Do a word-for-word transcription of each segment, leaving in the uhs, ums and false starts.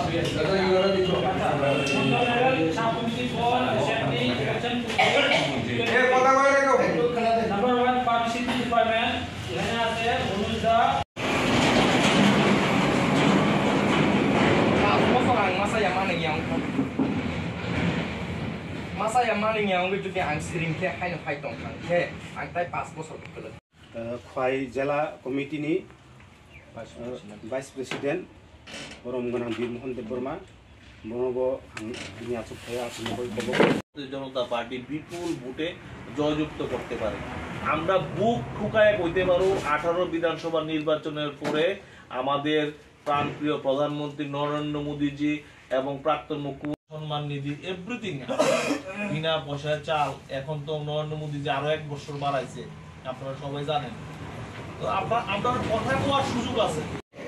masa yang mana yang gitu dia angsiring ke hai hai tong kan ke angtai pas bosor betul khwai jela committee ni vice president borom ganang bir mohan deborma monobo ni আচক হয়ে আছে নবই বলবো জনতা party বিপুল ভোটে জয়যুক্ত করতে পারে আমরা বুক ঠুকায় কইতে পারো আঠারো বিধানসভা নির্বাচনের পরে আমাদের প্রাণপ্রিয় প্রধানমন্ত্রী নরেন্দ্র মোদীজি এবং প্রাক্তন মুখ্যমন্ত্রী সম্মান নিধি এভরিথিং বিনা পয়সায় চাল এখন তো নরেন্দ্র মোদীজি আরো এক বছর বাড়াইছে আপনারা সবাই জানেন তো আপনার আপনার কথা কোয়ার সুযোগ আছে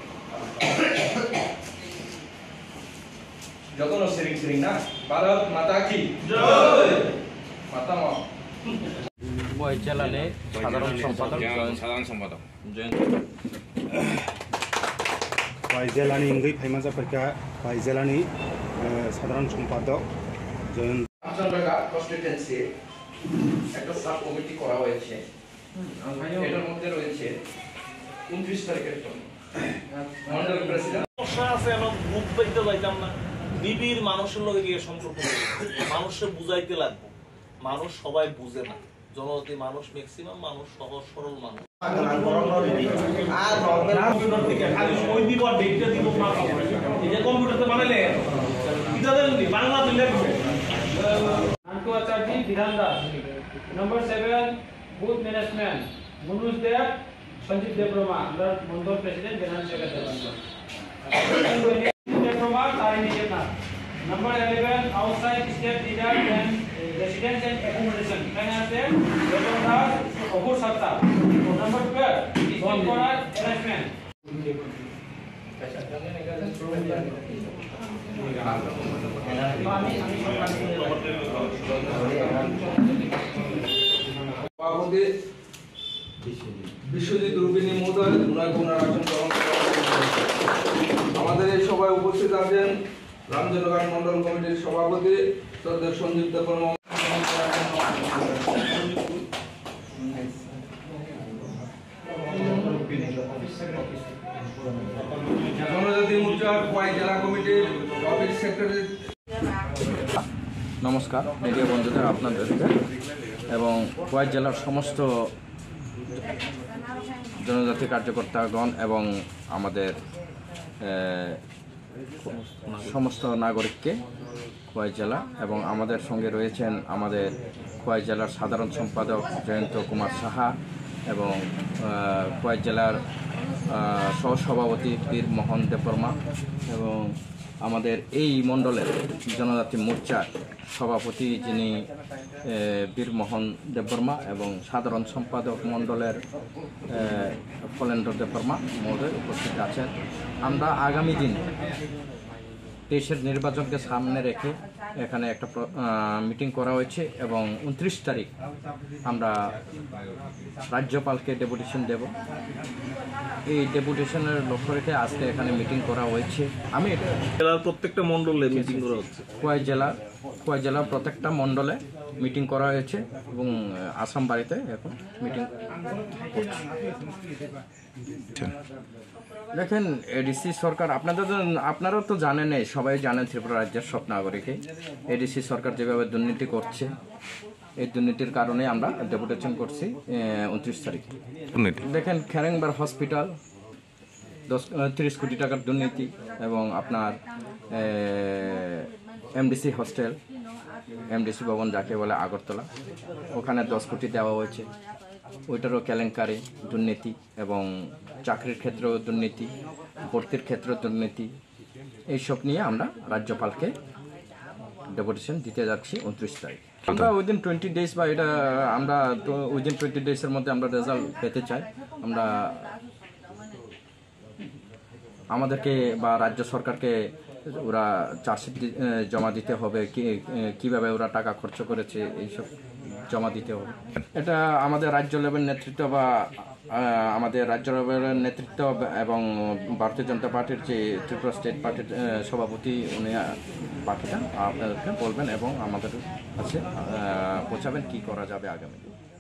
যতন সিরিং সিরিং না ভারত মাতা কি জয় মাতা মা বয় চালানে সাধারণ সম্পাদক সাধারণ সম্পাদক Jayanta khwai jela ni ngui phaima japarka khwai jela ni সাধারণ সম্পাদক জয়ন্ত আমজনগা কনস্টিটিউয়েন্সি একটা সাব কমিটি করা হয়েছে এটার মধ্যে রয়েছে উনত্রিশ তারিখের জন্য মন্ডল প্রেসিডেন্ট সমস্যা আছে আমরা গ্রুপ বাইতে যাইতাম না নিবিড় মানুষের লগে গিয়ে সম্পর্ক মানুষকে বুঝাইতে লাগবে মানুষ সবাই বুঝে না জনজাতি মানুষ ম্যাক্সিমাম মানুষ সহজ সরল মানুষ আর কম্পিউটার থেকে খালি ওই দিব ডেটা দিব না এই যে কম্পিউটারতে বানাইলে কিটা দেন বাংলা দিলে আনকো Acharya Bidhan Das number seven booth management Manuj Dev Sanjib Debbarma আমরা mandal president Bidhan secretary Debbarma Tarini Debnath number eleven outside state leader and residence and accommodation এখানে আছে দেবন দাস অপুর সত্তা নম্বর twelve স্টেট করার অ্যারেঞ্জমেন্ট সভাপতি বিশ্বজিৎ রুবিনী মহোদয় ওনাকে ওনার আসন গ্রহণ করা আমাদের এই সভায় উপস্থিত আছেন রামজনগর মন্ডল কমিটির সভাপতি শ্রদ্ধেয় সঞ্জীব দেববর্মা জনজাতি মোর্চার খোয়াই জেলা কমিটির অফিস সেক্রেটারি নমস্কার মিডিয়া বন্ধুদের আপনাদেরকে এবং খোয়াই জেলার সমস্ত জনজাতি কার্যকর্তাগণ এবং আমাদের সমস্ত নাগরিককে খোয়াই জেলা এবং আমাদের সঙ্গে রয়েছেন আমাদের খোয়াই জেলার সাধারণ সম্পাদক জয়ন্ত কুমার সাহা এবং খোয়াই জেলার সহসভাপতি বীর মোহন দেববর্মা এবং আমাদের এই মণ্ডলের জনজাতি মোর্চার সভাপতি যিনি বীর মোহন দেববর্মা এবং সাধারণ সম্পাদক মণ্ডলের ফলেন্দ্র দেববর্মা মহোদয় উপস্থিত আছেন আমরা আগামী দিন দেশের নির্বাচনকে সামনে রেখে এখানে একটা মিটিং করা হয়েছে এবং উনত্রিশ তারিখ আমরা রাজ্যপালকে ডেপুটেশন দেব এই ডেপুটেশনের লক্ষ্য রেখে আজকে এখানে মিটিং করা হয়েছে আমি জেলার প্রত্যেকটা মণ্ডলে মিটিং করা হচ্ছে খোয়াই জেলার খোয়াই জেলার প্রত্যেকটা মণ্ডলে মিটিং করা হয়েছে এবং আসাম বাড়িতে এখন মিটিং দেখেন এডিসি সরকার আপনাদের আপনারা তো জানেনই সবাই জানেন ত্রিপুরা রাজ্যের সব নাগরিকে এডিসি সরকার যেভাবে দুর্নীতি করছে এই দুর্নীতির কারণে আমরা ডেপুটেশন করছি উনত্রিশ তারিখে দেখেন খেরেংবার হসপিটাল দশ তিরিশ কোটি টাকার দুর্নীতি এবং আপনার এমডিসি হোস্টেল এমডিসি ভবন যাকে বলে আগরতলা ওখানে দশ কোটি দেওয়া হয়েছে ওইটারও কেলেঙ্কারি দুর্নীতি এবং চাকরির ক্ষেত্রেও দুর্নীতি ভর্তির ক্ষেত্রেও দুর্নীতি এইসব নিয়ে আমরা রাজ্যপালকে ডেপুটেশন দিতে যাচ্ছি উনত্রিশ তারিখ আমরা উইদিন টোয়েন্টি ডেজ বা এটা আমরা উইদিন টোয়েন্টি ডেজের মধ্যে আমরা রেজাল্ট পেতে চাই আমরা আমাদেরকে বা রাজ্য সরকারকে ওরা চার্জশিট জমা দিতে হবে কি কিভাবে ওরা টাকা খরচ করেছে এইসব জমা দিতে হবে এটা আমাদের রাজ্য লেভেল নেতৃত্ব বা আহ, আমাদের রাজ্য লেভেলের নেতৃত্ব এবং ভারতীয় জনতা পার্টির যে ত্রিপুরা স্টেট পার্টির আহ, সভাপতি উনি আহ, বাকিটা আপনাদেরকে বলবেন এবং আমাদের কাছে আহ, পৌঁছাবেন কী করা যাবে আগামী দিনে।